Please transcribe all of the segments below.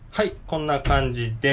はい、こんな感じです。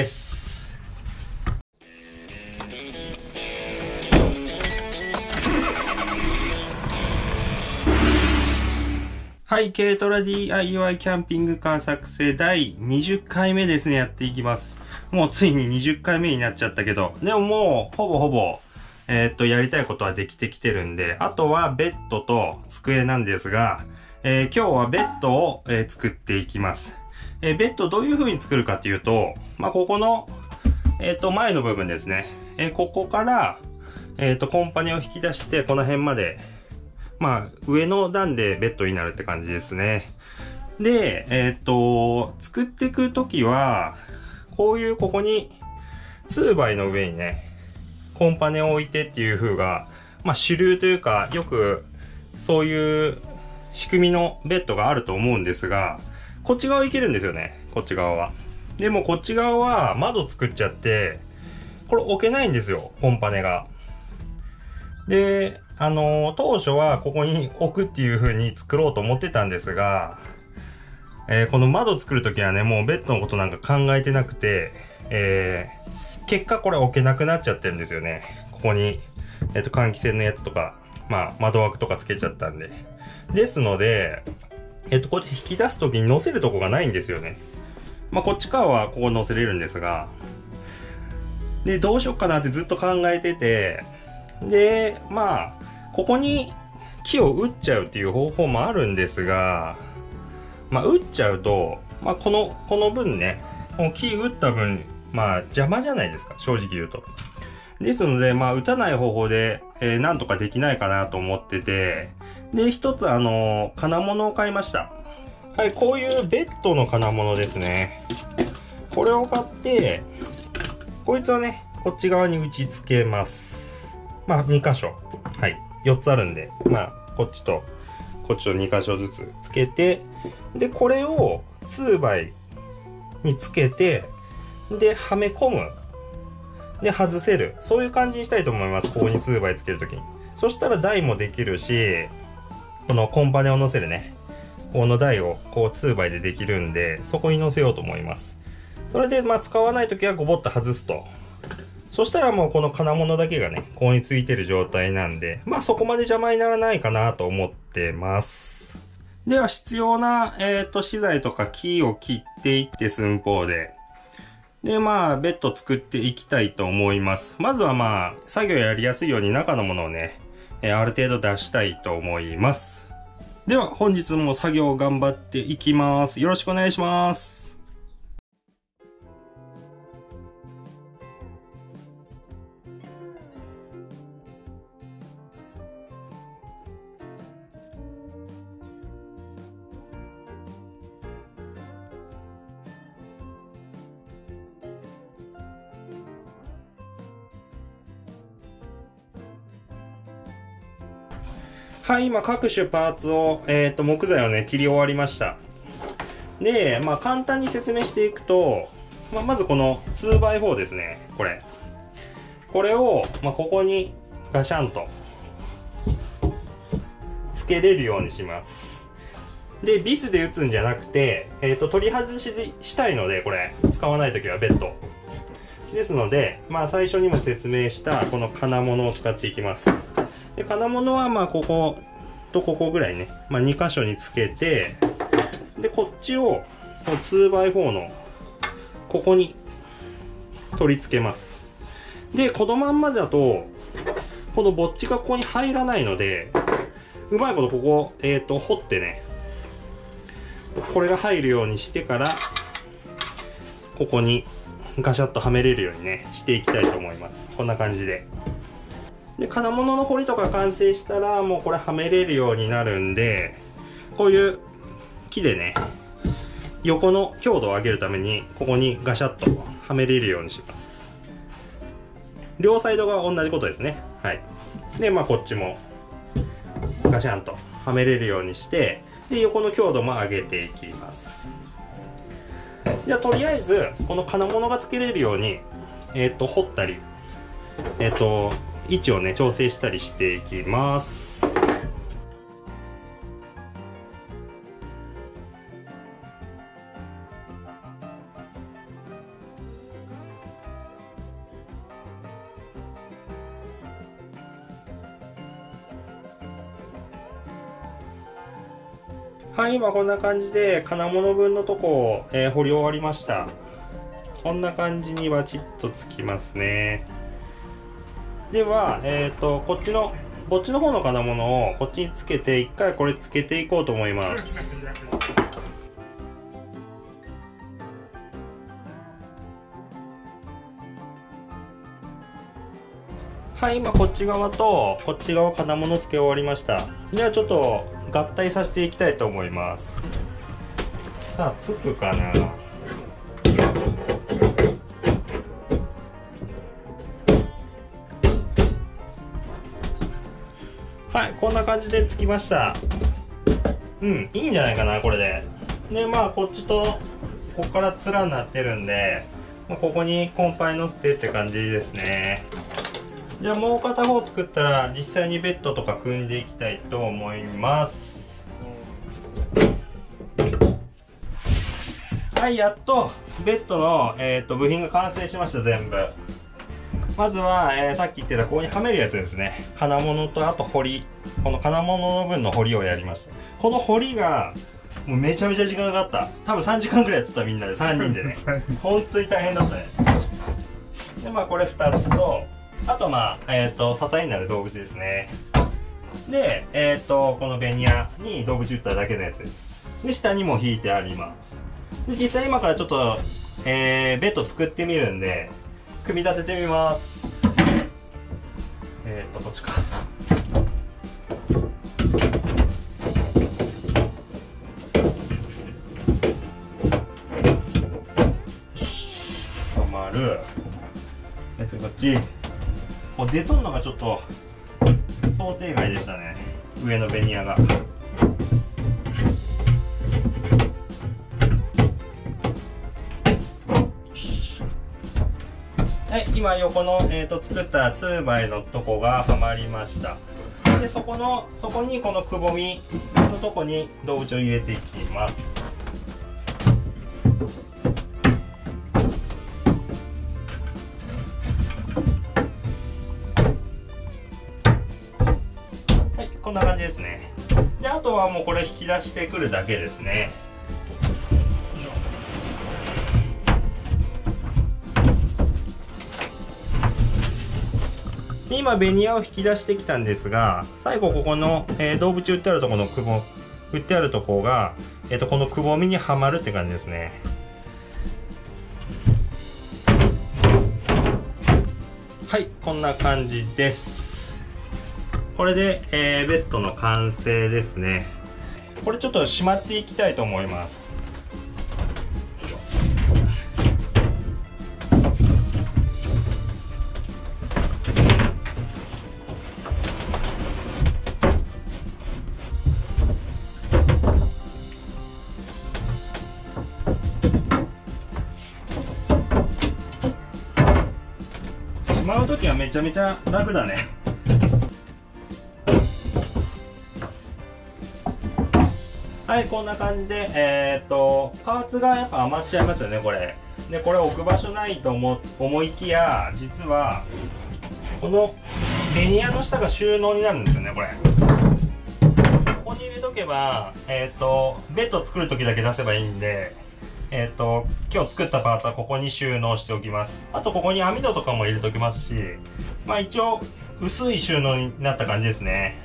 はい、軽トラ DIY キャンピングカー作成第20回目ですね、やっていきます。もうついに20回目になっちゃったけど、でももう、ほぼ、やりたいことはできてきてるんで、あとはベッドと机なんですが、今日はベッドを、作っていきます。ベッドどういう風に作るかっていうと、ここの、前の部分ですね。ここから、コンパネを引き出して、この辺まで、上の段でベッドになるって感じですね。で、作っていくときは、ここに、2倍の上にね、コンパネを置いてっていう風が、主流というか、よく、そういう仕組みのベッドがあると思うんですが、こっち側いけるんですよね、こっち側は。でもこっち側は窓作っちゃって、これ置けないんですよ、コンパネが。で、当初はここに置くっていう風に作ろうと思ってたんですが、この窓作るときはね、もうベッドのことなんか考えてなくて、結果これ置けなくなっちゃってるんですよね。ここに、換気扇のやつとか、窓枠とかつけちゃったんで。ですので、こうやって引き出すときに乗せるとこがないんですよね。こっち側はここ乗せれるんですが、で、どうしよっかなってずっと考えてて、で、ここに木を打っちゃうっていう方法もあるんですが、打っちゃうと、この分ね、この木打った分、邪魔じゃないですか、正直言うと。ですので、打たない方法で、なんとかできないかなと思ってて、で、一つ金物を買いました。はい、こういうベッドの金物ですね。これを買って、こいつをね、こっち側に打ち付けます。2箇所。はい。4つあるんで、こっちと2箇所ずつつけて、で、これを2倍につけて、で、はめ込む。で、外せる。そういう感じにしたいと思います。ここに2倍つけるときに。そしたら台もできるし、このコンパネを乗せるね。この台を2倍でできるんで、そこに乗せようと思います。それで、使わないときはゴボッと外すと。そしたらもうこの金物だけがね、ここについてる状態なんで、そこまで邪魔にならないかなと思ってます。では必要な、資材とか木を切っていって寸法で。で、ベッド作っていきたいと思います。まずは作業やりやすいように中のものをね、ある程度出したいと思います。では本日も作業頑張っていきます。よろしくお願いします。はい、今各種パーツを、木材をね、切り終わりました。で、簡単に説明していくと、まずこの 2x4 ですね、これ。これを、ここにガシャンと、つけれるようにします。で、ビスで打つんじゃなくて、取り外しでしたいので、これ、使わないときはベッド。ですので、最初にも説明したこの金物を使っていきます。で、金物はこことここぐらいね、2箇所につけて、で、こっちを 2x4 のここに取り付けます。で、このまんまだと、このぼっちがここに入らないので、うまいことここ、掘ってね、これが入るようにしてから、ここにガシャッとはめれるようにね、していきたいと思います。こんな感じで。で、金物の彫りとか完成したら、もうこれはめれるようになるんで、こういう木でね、横の強度を上げるために、ここにガシャッとはめれるようにします。両サイドが同じことですね。はい。で、こっちも、ガシャンとはめれるようにして、で、横の強度も上げていきます。じゃあ、とりあえず、この金物がつけれるように、掘ったり、位置をね、調整したりしていきます。 はい、今こんな感じで金物分のとこを、掘り終わりました。こんな感じにバチッとつきますね。では、こっちの方の金物をこっちにつけて、一回これつけていこうと思います。はい、今こっち側とこっち側金物付け終わりました。ではちょっと合体させていきたいと思います。さあ、つくかな。はい、こんな感じでつきました。いいんじゃないかな、これで。で、まあ、こっちと、ここから面になってるんで、ここにコンパイ乗せてって感じですね。じゃあ、もう片方作ったら、実際にベッドとか組んでいきたいと思います。はい、やっと、ベッドの、部品が完成しました、全部。まずは、さっき言ってたここにはめるやつですね。金物とあと彫り。この金物の分の彫りをやりました。この彫りが、もうめちゃめちゃ時間かかった。多分3時間くらいやってたみんなで、3人でね。本当に大変だったね。で、まあこれ2つと、あとまあ、支えになる道具ですね。で、このベニヤに道具打っただけのやつです。で、下にも引いてあります。で、実際今からちょっと、ベッド作ってみるんで、組み立ててみます。こっちか。よし。はまる。次こっち。もう出とんのがちょっと想定外でしたね。上のベニヤが。はい、今横の、作った2倍のとこがはまりました。で、そこにこのくぼみのとこに動物を入れていきます。はい、こんな感じですね。で、あとはもうこれ引き出してくるだけですね。今ベニヤを引き出してきたんですが、最後ここの、動物売ってあるところの売ってあるところが、このくぼみにはまるって感じですね。はい、こんな感じです。これで、ベッドの完成ですね。これちょっとしまっていきたいと思います。しまうときはめちゃめちゃ楽だね。はい、こんな感じで、パーツがやっぱ余っちゃいますよね、これ。で、これ置く場所ないと思いきや、実は、このベニヤの下が収納になるんですよね、これ。ここに入れとけば、ベッド作るときだけ出せばいいんで、今日作ったパーツはここに収納しておきます。あとここに網戸とかも入れときますし、まあ一応薄い収納になった感じですね。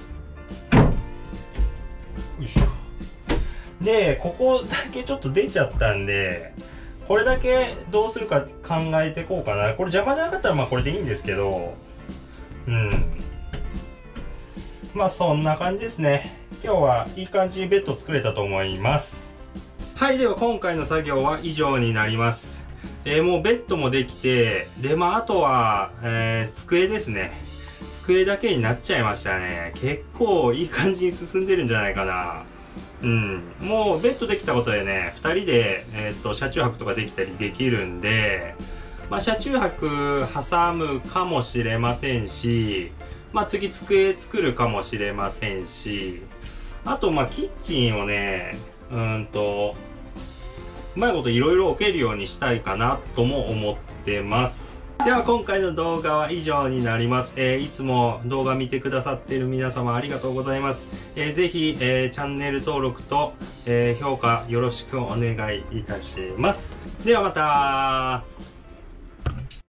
よいしょ。で、ここだけちょっと出ちゃったんで、これだけどうするか考えていこうかな。これ邪魔じゃなかったらまあこれでいいんですけど、まあそんな感じですね。今日はいい感じにベッド作れたと思います。はい、では今回の作業は以上になります。もうベッドもできて、で、まああとは、机ですね。机だけになっちゃいましたね。結構いい感じに進んでるんじゃないかな。もうベッドできたことでね、2人で、車中泊とかできたりできるんで、まあ車中泊挟むかもしれませんし、まあ次机作るかもしれませんし、あとまあキッチンをね、うまいこといろいろ置けるようにしたいかなとも思ってます。 では今回の動画は以上になります。いつも動画見てくださっている皆様ありがとうございます。ぜひ、チャンネル登録と、評価よろしくお願いいたします。ではまた。